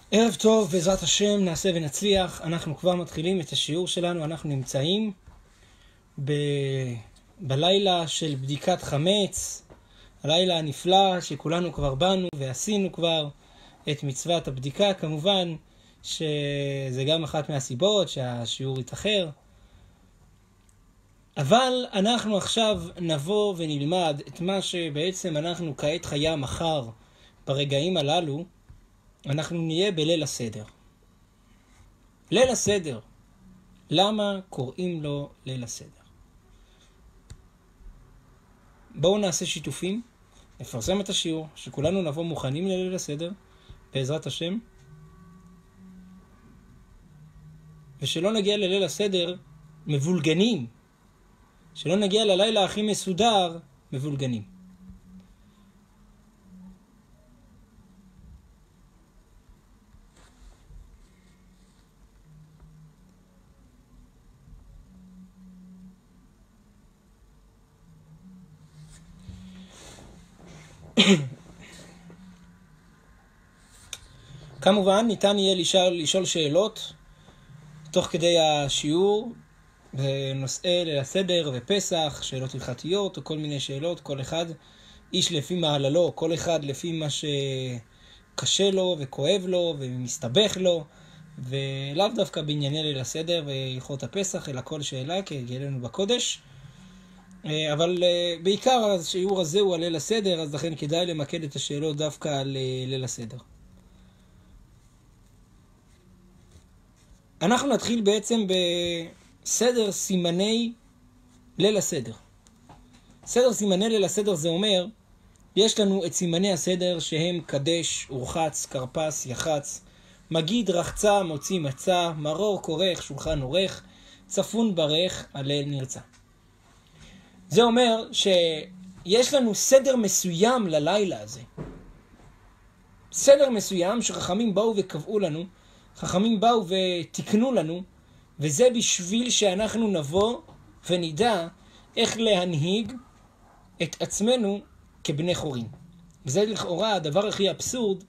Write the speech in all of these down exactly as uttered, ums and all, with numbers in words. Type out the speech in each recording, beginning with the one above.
ערב טוב, בעזרת השם נעשה ונצליח. אנחנו כבר מתחילים את השיעור שלנו. אנחנו נמצאים ב... בלילה של בדיקת חמץ, הלילה הנפלא שכולנו כבר באנו ועשינו כבר את מצוות הבדיקה. כמובן שזה גם אחת מהסיבות שהשיעור יתאחר, אבל אנחנו עכשיו נבוא ונלמד את מה שבעצם אנחנו כעת חיה מחר. ברגעים הללו אנחנו נהיה בליל הסדר. ליל הסדר. למה קוראים לו ליל הסדר? בואו נעשה שיתופים, נפרסם את השיעור, שכולנו נבוא מוכנים לליל הסדר, בעזרת השם. ושלא נגיע לליל הסדר מבולגנים. שלא נגיע ללילה הכי מסודר מבולגנים. כמובן ניתן יהיה לשאול, לשאול שאלות תוך כדי השיעור בנושאי ליל הסדר ופסח, שאלות הלכתיות או כל מיני שאלות, כל אחד איש לפי מעללו, כל אחד לפי מה שקשה לו וכואב לו ומסתבך לו, ולאו דווקא בענייני ליל הסדר והלכות הפסח, אלא כל שאלה כהרגלנו בקודש. אבל בעיקר השיעור הזה הוא על ליל הסדר, אז לכן כדאי למקד את השאלות דווקא על ליל הסדר. אנחנו נתחיל בעצם בסדר סימני ליל הסדר. סדר סימני ליל הסדר זה אומר, יש לנו את סימני הסדר שהם קדש, אורחץ, קרפס, יחץ, מגיד, רחצה, מוציא, מצה, מרור, כורך, שולחן עורך, צפון ברך, הלל נרצה. זה אומר שיש לנו סדר מסוים ללילה הזה. סדר מסוים שחכמים באו וקבעו לנו, חכמים באו ותקנו לנו, וזה בשביל שאנחנו נבוא ונדע איך להנהיג את עצמנו כבני חורין. וזה לכאורה הדבר הכי אבסורד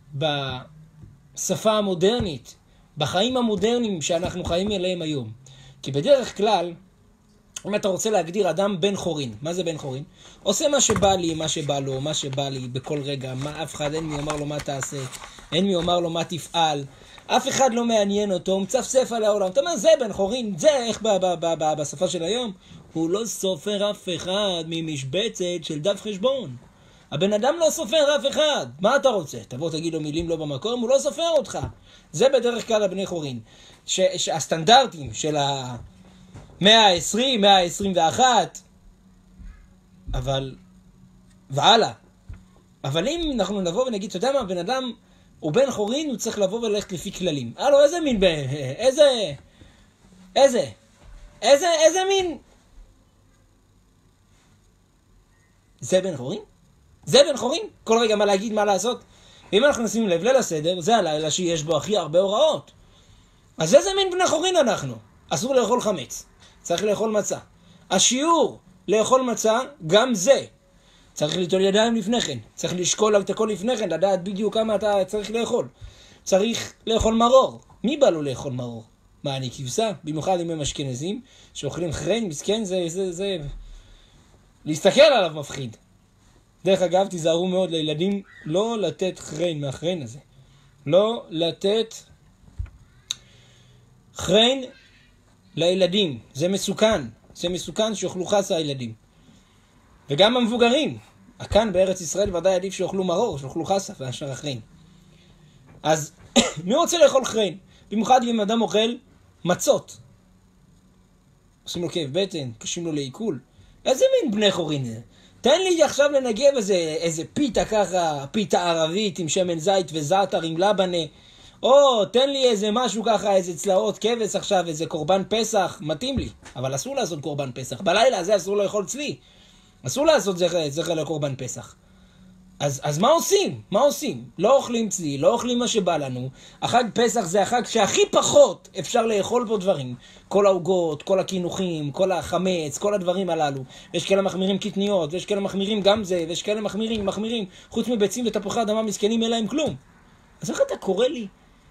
בשפה המודרנית, בחיים המודרניים שאנחנו חיים עליהם היום. כי בדרך כלל, אם אתה רוצה להגדיר אדם בן חורין, מה זה בן חורין? עושה מה שבא לי, מה שבא לו, מה שבא לי בכל רגע, מה, אף אחד אין מי אומר לו מה תעשה, אין מי אומר לו מה תפעל, אף אחד לא מעניין אותו, הוא מצפצף על העולם. אתה אומר, זה בן חורין, זה איך ב- ב- ב- ב- בשפה של היום? הוא לא סופר אף אחד ממשבצת של דף חשבון. הבן אדם לא סופר אף אחד. מה אתה רוצה? תבוא תגיד לו מילים לא במקום, הוא לא סופר אותך. זה בדרך כלל הבני חורין. ש- שהסטנדרטים של ה... מאה ועשרים, מאה ועשרים ואחת, אבל, והלאה. אבל אם אנחנו נבוא ונגיד, אתה יודע מה, בן אדם הוא בן חורין, הוא צריך לבוא וללכת לפי כללים. הלו, איזה מין, ב... איזה, איזה, איזה, איזה מין? זה בן חורין? זה בן חורין? כל רגע מה להגיד, מה לעשות? ואם אנחנו נשים לב ליל הסדר, זה הלילה שיש בו הכי הרבה הוראות. אז איזה מין בני חורין אנחנו? אסור לאכול חמץ. צריך לאכול מצה. השיעור לאכול מצה, גם זה. צריך ליטול ידיים לפני כן. צריך לשקול את הכל לפני כן, לדעת בדיוק כמה אתה צריך לאכול. צריך לאכול מרור. מי בא לו לאכול מרור? מה, אני כבשה? במיוחד אם הם אשכנזים, שאוכלים חרין, מסכן, זה, זה, זה... להסתכל עליו מפחיד. דרך אגב, תיזהרו מאוד לילדים לא לתת חרין מהחרין הזה. לא לתת חרין לילדים, זה מסוכן, זה מסוכן שאוכלו חסה הילדים. וגם המבוגרים, כאן בארץ ישראל ודאי עדיף שאוכלו מרור, שאוכלו חסה ואשר אחרים. אז מי רוצה לאכול חרין? במיוחד אם אדם אוכל מצות. עושים לו כאב בטן, קשים לו לעיכול. איזה מין בני חורין זה? תן לי עכשיו לנגב איזה, איזה פיתה ככה, פיתה ערבית עם שמן זית וזעתר עם לבנה, או תן לי איזה משהו ככה, איזה צלעות כבש עכשיו, איזה קורבן פסח, מתאים לי. אבל אסור לעשות קורבן פסח. בלילה הזה אסור לאכול צלי. אסור לעשות זכר, זכר לקורבן פסח. אז, אז מה עושים? מה עושים? לא אוכלים צלי, לא אוכלים מה שבא לנו. החג פסח זה החג שהכי פחות אפשר לאכול בו דברים. כל העוגות, כל הכינוחים, כל החמץ, כל הדברים הללו. יש כאלה מחמירים קטניות, ויש כאלה מחמירים גם זה, ויש כאלה מחמירים, מחמירים. חוץ מביצים ותפוחי אדמה מסכנים אין להם כלום. אז איך אתה קורא לי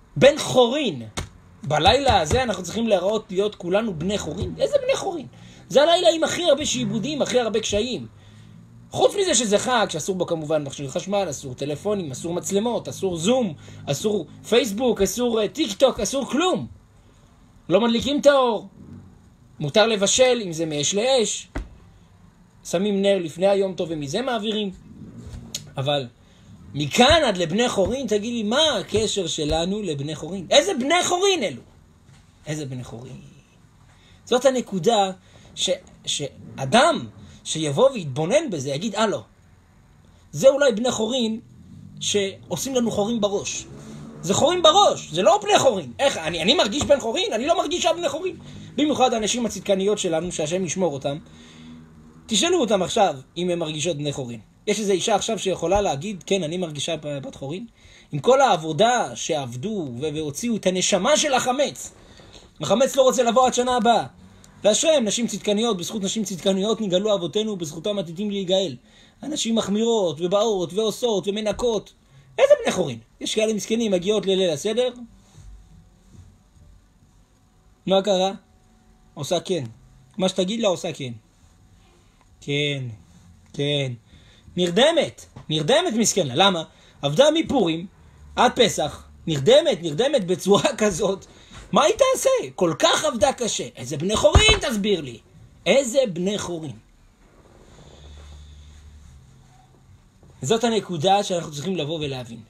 בן חורין. בלילה הזה אנחנו צריכים להראות להיות כולנו בני חורין. איזה בני חורין? זה הלילה עם הכי הרבה שעיבודים, הכי הרבה קשיים. חוץ מזה שזה חג, שאסור בו כמובן מכשיר חשמל, אסור טלפונים, אסור מצלמות, אסור זום, אסור פייסבוק, אסור טיק טוק, אסור כלום. לא מדליקים את האור. מותר לבשל, אם זה מאש לאש. שמים נר לפני היום טוב ומזה מעבירים. אבל מכאן עד לבני חורין, תגיד לי, מה הקשר שלנו לבני חורין? איזה בני חורין אלו? איזה בני חורין? זאת הנקודה ש, שאדם שיבוא ויתבונן בזה, יגיד, אה לא, זה אולי בני חורין שעושים לנו חורים בראש. זה חורים בראש, זה לא בני חורין. איך, אני, אני מרגיש בן חורין? אני לא מרגישה בני חורין. במיוחד האנשים הצדקניות שלנו, שהשם ישמור אותם, תשאלו אותם עכשיו אם הם מרגישות בני חורין. יש איזו אישה עכשיו שיכולה להגיד, כן, אני מרגישה בת חורין? עם כל העבודה שעבדו והוציאו את הנשמה של החמץ. החמץ לא רוצה לבוא עד שנה הבאה. והשם, נשים צדקניות, בזכות נשים צדקניות נגאלו אבותינו, בזכותם עתידים להיגאל. הנשים מחמירות ובאות ועושות ומנקות. איזה בני חורין? יש כאלה מסכנים, מגיעות לליל הסדר? מה קרה? עושה כן. מה שתגיד לה עושה כן. כן, כן. נרדמת, נרדמת מסכנה. למה? עבדה מפורים עד פסח, נרדמת, נרדמת בצורה כזאת. מה היא תעשה? כל כך עבדה קשה. איזה בני חורין תסביר לי. איזה בני חורין. זאת הנקודה שאנחנו צריכים לבוא ולהבין.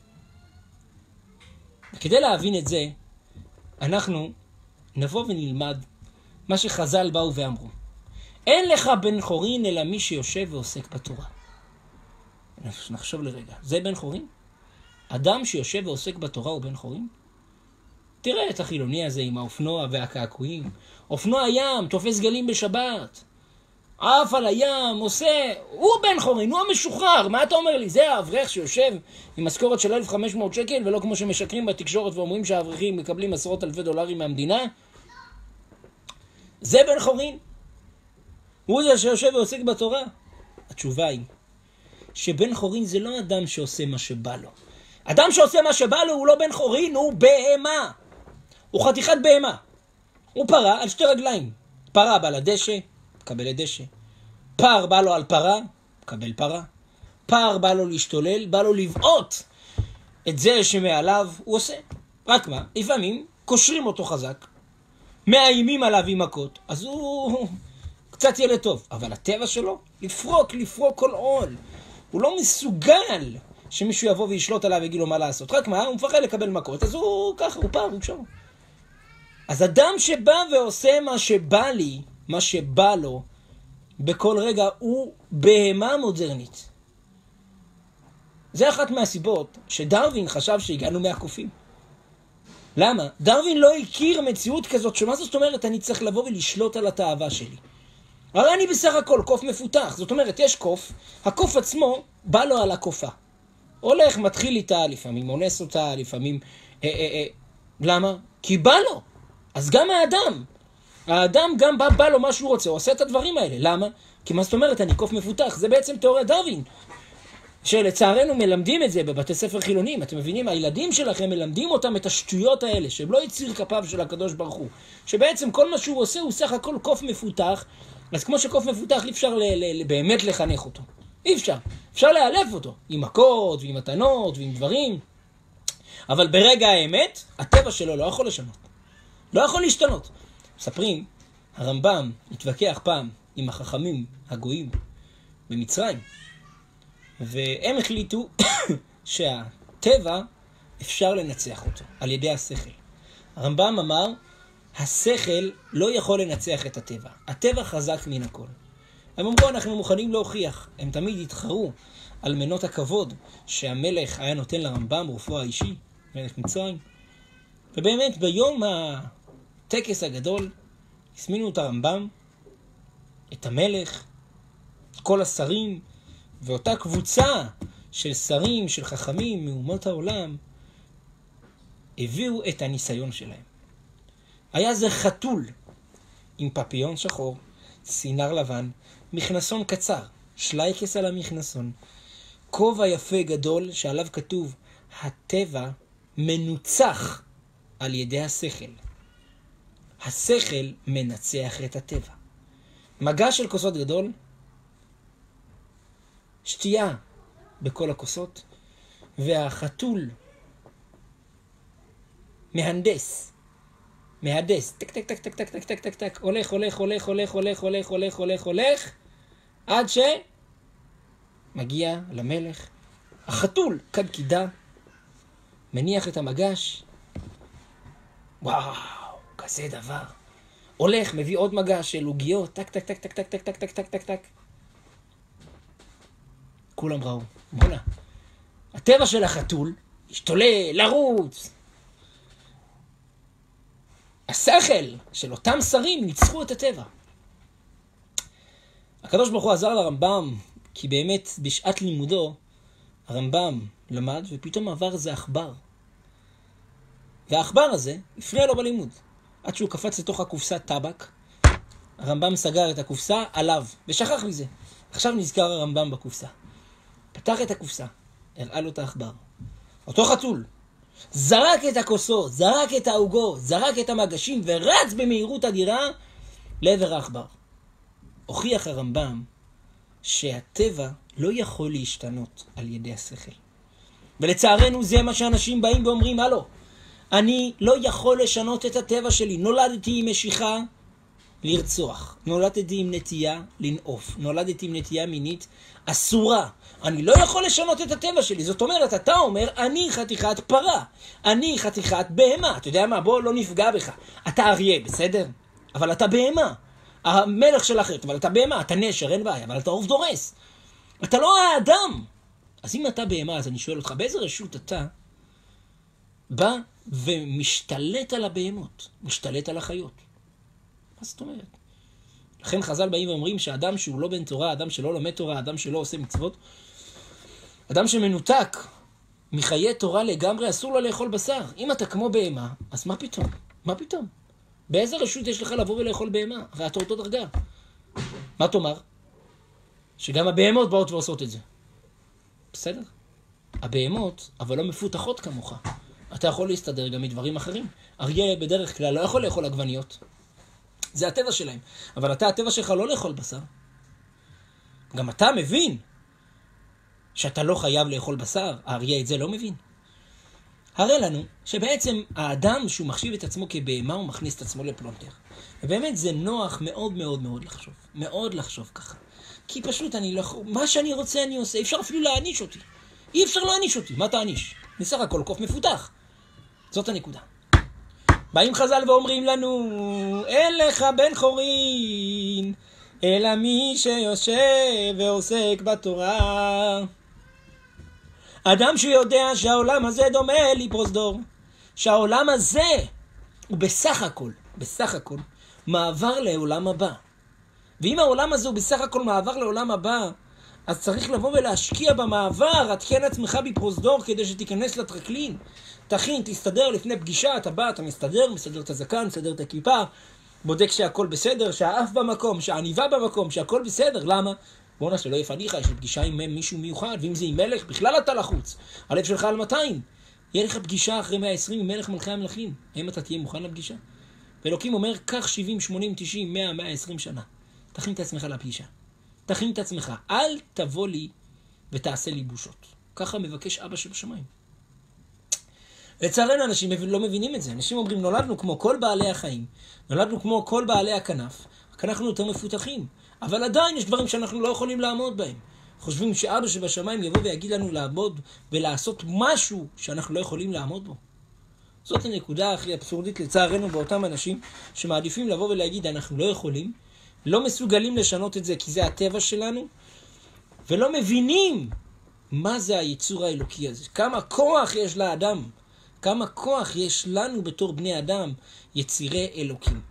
כדי להבין את זה, אנחנו נבוא ונלמד מה שחז"ל באו ואמרו. אין לך בן חורין אלא מי שיושב ועוסק בתורה. נחשוב לרגע. זה בן חורין? אדם שיושב ועוסק בתורה הוא בן חורין? תראה את החילוני הזה עם האופנוע והקעקועים. אופנוע ים, תופס גלים בשבת. עף על הים, עושה... הוא בן חורין, הוא המשוחרר. מה אתה אומר לי? זה האברך שיושב עם משכורת של אלף וחמש מאות שקל, ולא כמו שמשקרים בתקשורת ואומרים שהאברכים מקבלים עשרות אלפי דולרים מהמדינה? זה בן חורין? הוא זה שיושב ועוסק בתורה? התשובה היא שבן חורין זה לא אדם שעושה מה שבא לו. אדם שעושה מה שבא לו הוא לא בן חורין, הוא בהמה. הוא חתיכת בהמה. הוא פרה על שתי רגליים. פרה בא לדשא, מקבל דשא. פר בא לו על פרה, מקבל פרה. פר בא לו להשתולל, בא לו לבעוט את זה שמעליו, הוא עושה. רק מה? לפעמים קושרים אותו חזק, מאיימים עליו עם מכות, אז הוא קצת ילד טוב. אבל הטבע שלו, לפרוק, לפרוק כל עול. הוא לא מסוגל שמישהו יבוא וישלוט עליו ויגיד לו מה לעשות. רק מה? הוא מפחד לקבל מכות, אז הוא ככה, הוא פר, הוא קשור. אז אדם שבא ועושה מה שבא לי, מה שבא לו, בכל רגע הוא בהמה מודרנית. זה אחת מהסיבות שדרווין חשב שהגענו מהקופים. למה? דרווין לא הכיר מציאות כזאת, שמה זאת אומרת אני צריך לבוא ולשלוט על התאווה שלי. הרי אני בסך הכל קוף מפותח, זאת אומרת יש קוף, הקוף עצמו בא לו על הקופה. הולך, מתחיל איתה, לפעמים אונס אותה, לפעמים... אה, אה, אה. למה? כי בא לו. אז גם האדם, האדם גם בא, בא לו מה שהוא רוצה, הוא עושה את הדברים האלה. למה? כי מה זאת אומרת, אני קוף מפותח, זה בעצם תיאוריית דרווין. שלצערנו מלמדים את זה בבתי ספר חילונים, אתם מבינים? הילדים שלכם מלמדים אותם את השטויות האלה, שהם לא יציר כפיו של הקדוש ברוך הוא. שבעצם כל מה שהוא עושה הוא סך הכל קוף מפותח, אז כמו שקוף מפותח אי אפשר ל- ל- ל- באמת לחנך אותו. אי אפשר. אפשר להלף אותו, עם מכות ועם מתנות ועם דברים. אבל ברגע האמת, הטבע שלו לא יכול לשנות. לא יכול להשתנות. מספרים, הרמב"ם התווכח פעם עם החכמים הגויים במצרים, והם החליטו שהטבע אפשר לנצח אותו על ידי השכל. הרמב"ם אמר, השכל לא יכול לנצח את הטבע. הטבע חזק מן הכל. הם אמרו, אנחנו מוכנים להוכיח. הם תמיד התחרו על מנות הכבוד שהמלך היה נותן לרמב"ם רופאו האישי, מלך מצרים. ובאמת ביום הטקס הגדול הזמינו את הרמב"ם, את המלך, את כל השרים, ואותה קבוצה של שרים, של חכמים מאומות העולם, הביאו את הניסיון שלהם. היה זה חתול עם פפיון שחור, סינר לבן, מכנסון קצר, שלייקס על המכנסון, כובע יפה גדול שעליו כתוב, הטבע מנוצח על ידי השכל. השכל מנצח את הטבע. מגע של כוסות גדול, שתייה בכל הכוסות, והחתול מהנדס, מהדס, טק טק טק טק טק טק טק טק טק, הולך, הולך, הולך, הולך, הולך, הולך, הולך, הולך, הולך, עד שמגיע למלך. החתול כד קידה, מניח את המגש, וואו, כזה דבר. הולך, מביא עוד מגש של עוגיות, טק טק טק טק טק טק טק טק טק טק טק. כולם ראו, בונה. הטבע של החתול, השתולל, לרוץ. השכל של אותם שרים ניצחו את הטבע. הקדוש ברוך הוא עזר לרמב"ם, כי באמת בשעת לימודו, הרמב"ם למד ופתאום עבר איזה עכבר. והעכבר הזה הפריע לו בלימוד. עד שהוא קפץ לתוך הקופסת טבק, הרמב"ם סגר את הקופסה עליו ושכח מזה. עכשיו נזכר הרמב"ם בקופסה. פתח את הקופסה, הראה לו את העכבר. אותו חתול. זרק את הכוסות, זרק את העוגות, זרק את המגשים ורץ במהירות אדירה לעבר העכבר. הוכיח הרמב"ם שהטבע לא יכול להשתנות על ידי השכל. ולצערנו זה מה שאנשים באים ואומרים, הלו, אני לא יכול לשנות את הטבע שלי. נולדתי עם משיכה לרצוח, נולדתי עם נטייה לנעוף, נולדתי עם נטייה מינית אסורה. אני לא יכול לשנות את הטבע שלי. זאת אומרת, אתה אומר, אני חתיכת פרה, אני חתיכת בהמה. אתה יודע מה? בוא לא נפגע בך. אתה אריה, בסדר? אבל אתה בהמה. המלך של אחרת, אבל אתה בהמה, אתה נשר, אין בעיה, אבל אתה עוף דורס. אתה לא האדם. אז אם אתה בהמה, אז אני שואל אותך, באיזה רשות אתה בא ומשתלט על הבהמות, משתלט על החיות? מה זאת אומרת? לכן חז"ל באים ואומרים שאדם שהוא לא בן תורה, אדם שלא לומד תורה, אדם שלא עושה מצוות, אדם שמנותק מחיי תורה לגמרי, אסור לו לאכול בשר. אם אתה כמו בהמה, אז מה פתאום? מה פתאום? באיזה רשות יש לך לבוא ולאכול בהמה? הרי אתה אותו דרגה. מה תאמר? שגם הבהמות באות ועושות את זה. בסדר? הבהמות, אבל לא מפותחות כמוך. אתה יכול להסתדר גם מדברים אחרים. אריה בדרך כלל לא יכול לאכול עגבניות. זה הטבע שלהם. אבל אתה, הטבע שלך לא לאכול בשר. גם אתה מבין שאתה לא חייב לאכול בשר. האריה את זה לא מבין. הרי לנו שבעצם האדם שהוא מחשיב את עצמו כבהמה, הוא מכניס את עצמו לפלונטר. ובאמת זה נוח מאוד מאוד מאוד לחשוב. מאוד לחשוב ככה. כי פשוט אני לא... מה שאני רוצה אני עושה. אי אפשר אפילו להעניש אותי. אי אפשר להעניש אותי. מה תעניש? נסך הכל קוף מפותח. זאת הנקודה. באים חז"ל ואומרים לנו, אין לך בן חורין, אלא מי שיושב ועוסק בתורה. אדם שיודע שהעולם הזה דומה לפרוזדור, שהעולם הזה הוא בסך הכל, בסך הכל, מעבר לעולם הבא. ואם העולם הזה הוא בסך הכל מעבר לעולם הבא, אז צריך לבוא ולהשקיע במעבר, התקן עצמך בפרוזדור כדי שתיכנס לטרקלין. תכין, תסתדר לפני פגישה, אתה בא, אתה מסתדר, מסתדר את הזקן, מסתדר את הכיפה, בודק שהכל בסדר, שהאף במקום, שהעניבה במקום, שהכל בסדר. למה? בוא נעשה, לא יפניך, יש לי פגישה עם מישהו מיוחד, ואם זה עם מלך, בכלל אתה לחוץ. הלב שלך על מאתיים. יהיה לך פגישה אחרי מאה ועשרים עם מלך מלכי המלכים. האם אתה תהיה מוכן לפגישה? ואלוקים אומר, כך שבעים, שמונים, תשעים, מאה, מאה ועשרים שנה. תכין את עצמך לפגישה. תכין את עצמך. אל תבוא לי ותעשה לי בושות. ככה מבקש אבא שבשמיים. לצערנו אנשים לא מבינים את זה. אנשים אומרים, נולדנו כמו כל בעלי החיים. נולדנו כמו כל בעלי הכנף. רק אנחנו יותר מפותחים. אבל עדיין יש דברים שאנחנו לא יכולים לעמוד בהם. חושבים שאבא שבשמיים יבוא ויגיד לנו לעמוד ולעשות משהו שאנחנו לא יכולים לעמוד בו. זאת הנקודה הכי אבסורדית לצערנו באותם אנשים שמעדיפים לבוא ולהגיד, אנחנו לא יכולים, לא מסוגלים לשנות את זה כי זה הטבע שלנו, ולא מבינים מה זה היצור האלוקי הזה. כמה כוח יש לאדם, כמה כוח יש לנו בתור בני אדם, יצירי אלוקים.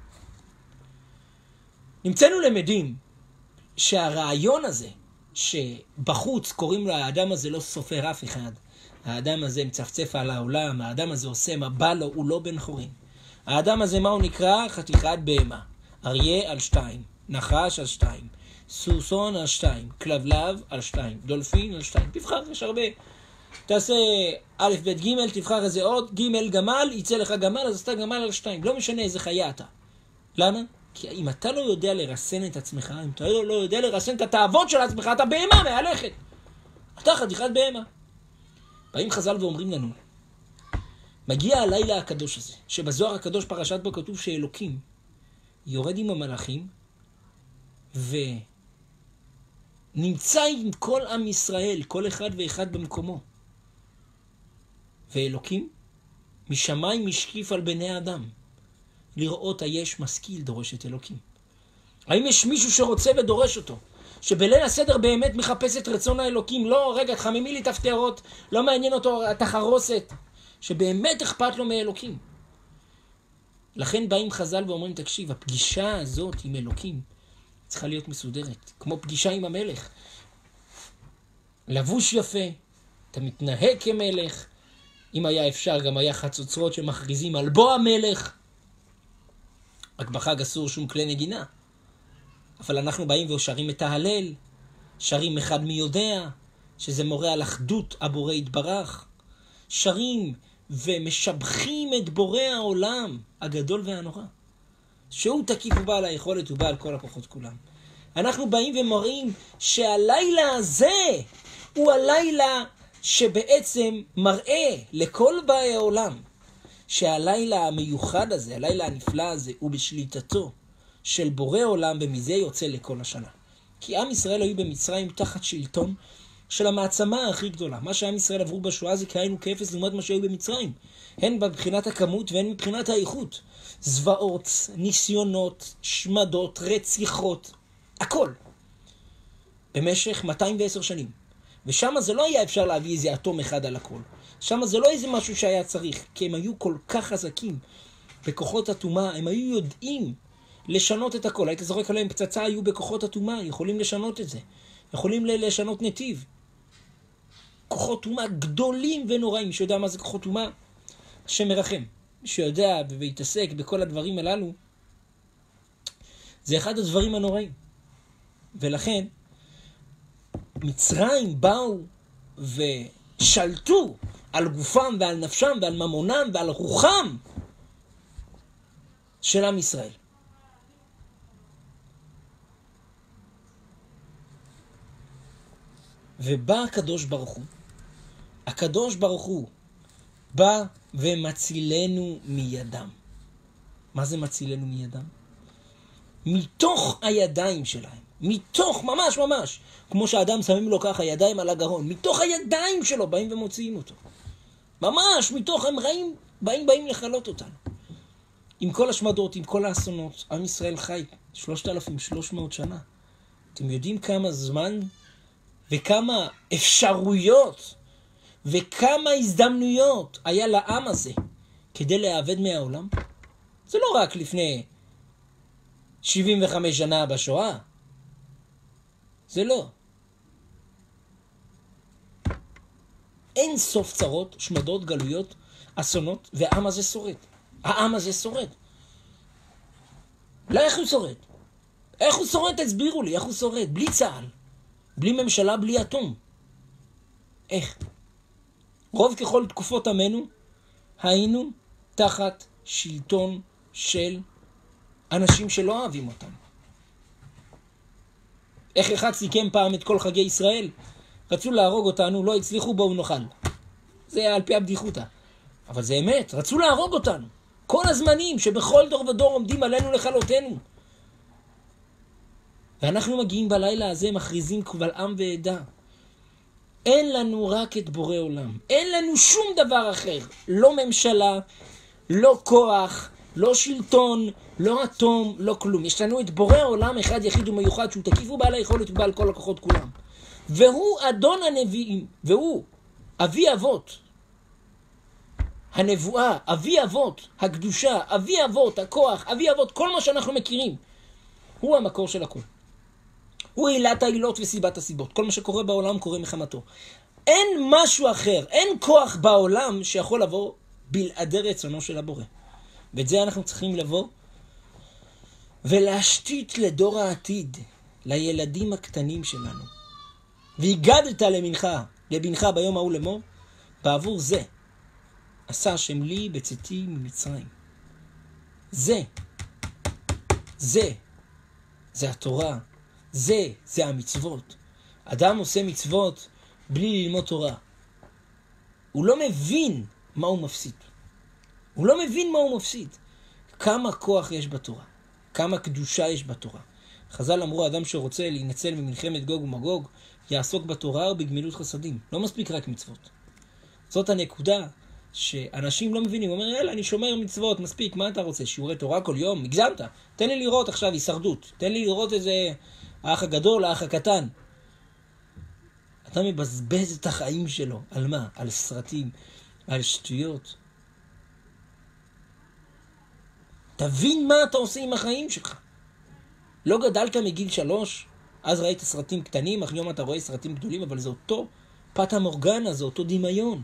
נמצאנו למדים שהרעיון הזה, שבחוץ קוראים לו האדם הזה לא סופר אף אחד, האדם הזה מצפצף על העולם, האדם הזה עושה מה בא לו, הוא לא בן חורין. האדם הזה מה הוא נקרא? חתיכת בהמה. אריה על שתיים, נחש על שתיים, סוסון על שתיים, כלבלב על שתיים, דולפין על שתיים. תבחר, יש הרבה. תעשה א', ב', ג', תבחר איזה עוד, ג', גמל, יצא לך גמל, אז עשתה גמל על שתיים. לא משנה איזה חיה אתה. למה? כי אם אתה לא יודע לרסן את עצמך, אם אתה לא יודע לרסן את התאוות של עצמך, אתה בהמה מהלכת. אתה חתיכת בהמה. באים חז"ל ואומרים לנו, מגיע הלילה הקדוש הזה, שבזוהר הקדוש פרשת בו כתוב שאלוקים יורד עם המלאכים, ונמצא עם כל עם ישראל, כל אחד ואחד במקומו. ואלוקים משמיים משקיף על בני האדם. לראות היש משכיל דורש את אלוקים. האם יש מישהו שרוצה ודורש אותו? שבליל הסדר באמת מחפש את רצון האלוקים? לא, רגע, תחממי לי תפטרות, לא מעניין אותו התחרוסת. שבאמת אכפת לו מאלוקים. לכן באים חז"ל ואומרים, תקשיב, הפגישה הזאת עם אלוקים צריכה להיות מסודרת, כמו פגישה עם המלך. לבוש יפה, אתה מתנהג כמלך, אם היה אפשר גם היה חצוצרות שמכריזים על בוא המלך. רק בחג אסור שום כלי נגינה. אבל אנחנו באים ושרים את ההלל, שרים אחד מי יודע, שזה מורה על אחדות הבורא יתברך. שרים ומשבחים את בורא העולם הגדול והנורא. שהוא תקיף ובעל היכולת ובעל כל הכוחות כולם. אנחנו באים ומראים שהלילה הזה הוא הלילה שבעצם מראה לכל באי העולם שהלילה המיוחד הזה, הלילה הנפלא הזה, הוא בשליטתו של בורא עולם, ומזה יוצא לכל השנה. כי עם ישראל היו במצרים תחת שלטון של המעצמה הכי גדולה. מה שעם ישראל עברו בשואה זה כאינו כאפס לעומת מה שהיו במצרים. הן מבחינת הכמות והן מבחינת האיכות. זוועות, ניסיונות, שמדות, רציחות, הכל. במשך מאתיים ועשר שנים. ושם זה לא היה אפשר להביא איזה אטום אחד על הכל. שם זה לא איזה משהו שהיה צריך, כי הם היו כל כך חזקים בכוחות אטומה, הם היו יודעים לשנות את הכל. היית זורק עליהם פצצה, היו בכוחות אטומה, יכולים לשנות את זה. יכולים לשנות נתיב. כוחות אומה גדולים ונוראים. מי שיודע מה זה כוחות אומה, השם מרחם. מי שיודע והתעסק בכל הדברים הללו, זה אחד הדברים הנוראים. ולכן, מצרים באו ושלטו על גופם ועל נפשם ועל ממונם ועל רוחם של עם ישראל. ובא הקדוש ברוך הוא, הקדוש ברוך הוא בא ומצילנו מידם. מה זה מצילנו מידם? מתוך הידיים שלהם, מתוך, ממש ממש, כמו שהאדם שמים לו ככה ידיים על הגרון, מתוך הידיים שלו באים ומוציאים אותו. ממש, מתוך הם רעים, באים באים לחלות אותנו. עם כל השמדות, עם כל האסונות, עם ישראל חי שלושת אלפים ושלוש מאות שנה. אתם יודעים כמה זמן וכמה אפשרויות וכמה הזדמנויות היה לעם הזה כדי להיאבד מהעולם? זה לא רק לפני שבעים וחמש שנה בשואה. זה לא. אין סוף צרות, שמדות, גלויות, אסונות, והעם הזה שורד. העם הזה שורד. לא, איך הוא שורד? איך הוא שורד? תסבירו לי, איך הוא שורד? בלי צהל, בלי ממשלה, בלי אטום. איך? רוב ככל תקופות עמנו, היינו תחת שלטון של אנשים שלא אוהבים אותנו. איך אחד סיכם פעם את כל חגי ישראל? רצו להרוג אותנו, לא הצליחו, בואו נאכל. זה היה על פי הבדיחותא. אבל זה אמת, רצו להרוג אותנו. כל הזמנים שבכל דור ודור עומדים עלינו לכלותנו. ואנחנו מגיעים בלילה הזה, מכריזים קבל עם ועדה. אין לנו רק את בורא עולם. אין לנו שום דבר אחר. לא ממשלה, לא כוח, לא שלטון, לא אטום, לא כלום. יש לנו את בורא עולם אחד יחיד ומיוחד, שהוא תקיף ובעל היכולת ובעל כל הכוחות כולם. והוא אדון הנביאים, והוא אבי אבות הנבואה, אבי אבות הקדושה, אבי אבות הכוח, אבי אבות כל מה שאנחנו מכירים. הוא המקור של הכל. הוא עילת העילות וסיבת הסיבות. כל מה שקורה בעולם קורה מחמתו. אין משהו אחר, אין כוח בעולם שיכול לבוא בלעדי רצונו של הבורא. ואת זה אנחנו צריכים לבוא ולהשתית לדור העתיד, לילדים הקטנים שלנו. והגדת למנך, לבנך ביום ההוא לאמור, בעבור זה עשה השם לי בצאתי ממצרים. זה, זה, זה התורה. זה, זה המצוות. אדם עושה מצוות בלי ללמוד תורה. הוא לא מבין מה הוא מפסיד. הוא לא מבין מה הוא מפסיד. כמה כוח יש בתורה. כמה קדושה יש בתורה. חז"ל אמרו, אדם שרוצה להינצל ממלחמת גוג ומגוג, יעסוק בתורה או בגמילות חסדים. לא מספיק רק מצוות. זאת הנקודה שאנשים לא מבינים. הוא אומר, יאללה, אני שומר מצוות, מספיק, מה אתה רוצה? שיעורי תורה כל יום? הגזמת. תן לי לראות עכשיו הישרדות. תן לי לראות איזה האח הגדול, האח הקטן. אתה מבזבז את החיים שלו. על מה? על סרטים, על שטויות. תבין מה אתה עושה עם החיים שלך. לא גדלת מגיל שלוש, אז ראית סרטים קטנים, אך יום אתה רואה סרטים גדולים, אבל זה אותו פטה מורגנה, זה אותו דמיון.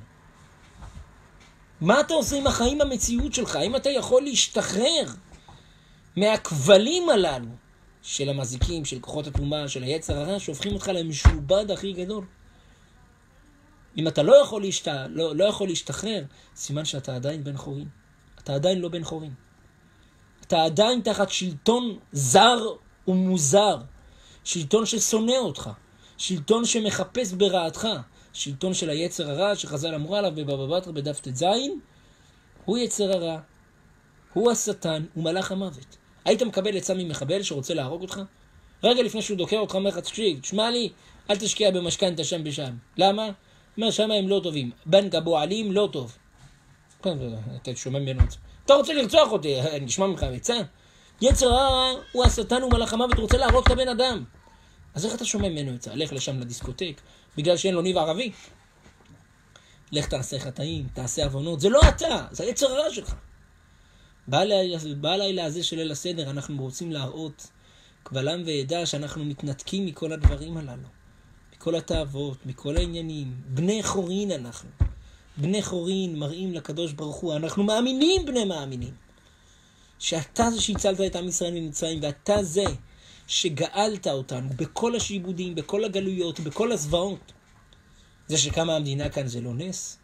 מה אתה עושה עם החיים המציאות שלך? האם אתה יכול להשתחרר מהכבלים הללו של המזיקים, של כוחות התאומה, של היצר הרע, שהופכים אותך למשובד הכי גדול? אם אתה לא יכול, להשת... לא, לא יכול להשתחרר, סימן שאתה עדיין בן חורין. אתה עדיין לא בן חורין. אתה עדיין תחת שלטון זר ומוזר. שלטון ששונא אותך. שלטון שמחפש ברעתך. שלטון של היצר הרע שחז"ל אמרו עליו בבבא בתרא בדף ט"ז. הוא יצר הרע. הוא השטן. הוא מלאך המוות. היית מקבל עצה ממחבל שרוצה להרוג אותך? רגע לפני שהוא דוקר אותך אומר לך, תקשיב, תשמע לי, אל תשקיע במשכנתא שם בשם. למה? אומר שם הם לא טובים. בנק אבו עלים לא טוב. אתה שומע ממנו. אתה רוצה לרצוח אותי, נשמע ממך עצה? יצר הרע הוא השטן, הוא מלאך המוות, רוצה להרוג את הבן אדם. אז איך אתה שומע ממנו עצה? לך לשם לדיסקוטק, בגלל שאין לו ניב ערבי. לך תעשה חטאים, תעשה עוונות. זה לא אתה, זה היצר הרע שלך. בלילה הזה של ליל הסדר אנחנו רוצים להראות קבל עם ועדה שאנחנו מתנתקים מכל הדברים הללו. מכל התאוות, מכל העניינים. בני חורין אנחנו. בני חורין מראים לקדוש ברוך הוא. אנחנו מאמינים בני מאמינים. שאתה זה שהצלת את עם ישראל ממצרים, ואתה זה שגאלת אותנו בכל השיבודים, בכל הגלויות, בכל הזוועות. זה שקמה המדינה כאן זה לא נס.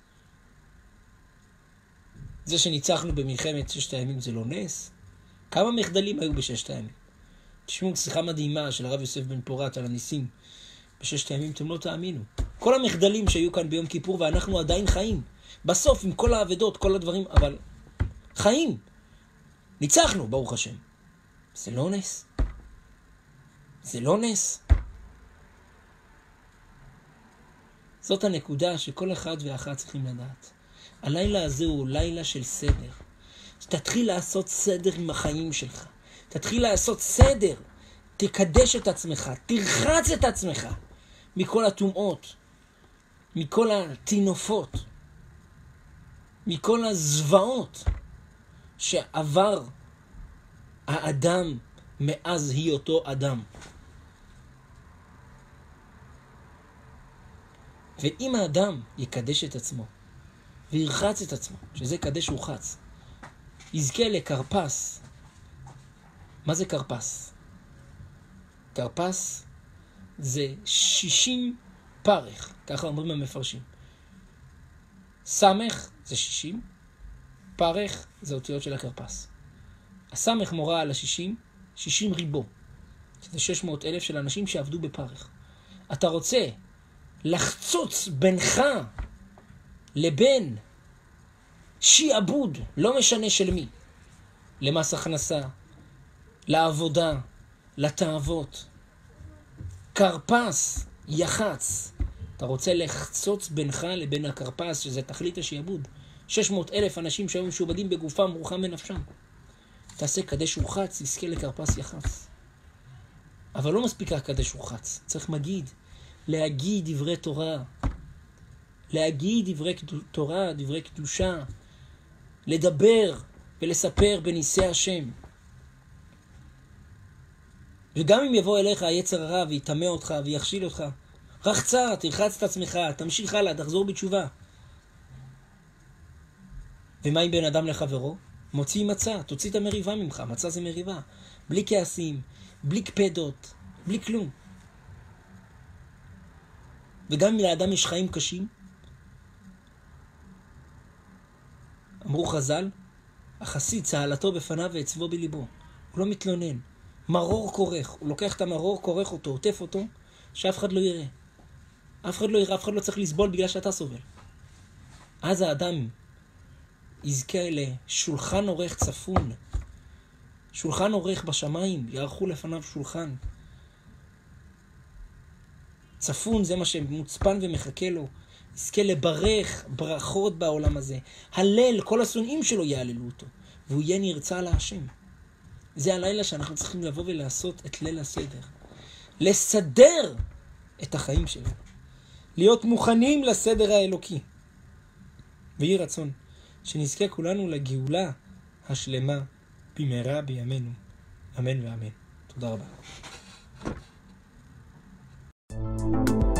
זה שניצחנו במלחמת ששת הימים זה לא נס. כמה מחדלים היו בששת הימים? תשמעו שיחה מדהימה של הרב יוסף בן פורת על הניסים. בששת הימים אתם לא תאמינו. כל המחדלים שהיו כאן ביום כיפור ואנחנו עדיין חיים. בסוף עם כל העבדות, כל הדברים, אבל חיים. ניצחנו, ברוך השם. זה לא נס. זה לא נס. זאת הנקודה שכל אחד ואחת צריכים לדעת. הלילה הזה הוא לילה של סדר. תתחיל לעשות סדר עם החיים שלך. תתחיל לעשות סדר. תקדש את עצמך. תרחץ את עצמך. מכל הטומאות. מכל התינופות. מכל הזוועות שעבר האדם מאז היותו אדם. ואם האדם יקדש את עצמו וירחץ את עצמו, שזה קדש ורחץ, יזכה לקרפס. מה זה קרפס? קרפס זה שישים פרך, ככה אומרים המפרשים. סמך זה שישים, פרך זה אותיות של הקרפס. הסמך מורה על השישים, שישים ריבו, שזה שש מאות אלף של אנשים שעבדו בפרך. אתה רוצה לחצוץ בינך לבין שיעבוד, לא משנה של מי, למס הכנסה, לעבודה, לתאוות, קרפס, יחץ. אתה רוצה לחצוץ בינך לבין הקרפס, שזה תכלית השיעבוד. שש מאות אלף אנשים שהיו משובדים בגופם, רוחם ונפשם. תעשה קדש ורחץ, יזכה לקרפס יחץ. אבל לא מספיק הקדש ורחץ. צריך מגיד, להגיד דברי תורה. להגיד דברי תורה, דברי קדושה. לדבר ולספר בניסי השם. וגם אם יבוא אליך היצר הרע ויטמא אותך ויכשיל אותך, רחצה, תרחץ את עצמך, תמשיך הלאה, תחזור בתשובה. ומה אם בן אדם לחברו? מוציא מצה, תוציא את המריבה ממך. מצה זה מריבה. בלי כעסים, בלי קפדות, בלי כלום. וגם אם לאדם יש חיים קשים, אמרו חז"ל, החסיד צהלתו בפניו ועצבו בליבו. הוא לא מתלונן. מרור כורך. הוא לוקח את המרור, כורך אותו, עוטף אותו, שאף אחד לא יראה. אף אחד לא יראה, אף אחד לא צריך לסבול בגלל שאתה סובל. אז האדם יזכה לשולחן עורך צפון. שולחן עורך בשמיים, יערכו לפניו שולחן. צפון זה מה שמוצפן ומחכה לו. יזכה לברך ברכות בעולם הזה. הלל, כל השונאים שלו יעללו אותו. והוא יהיה נרצה להשם. זה הלילה שאנחנו צריכים לבוא ולעשות את ליל הסדר. לסדר את החיים שלנו. להיות מוכנים לסדר האלוקי. ויהי רצון שנזכה כולנו לגאולה השלמה במהרה בימינו. אמן ואמן. תודה רבה.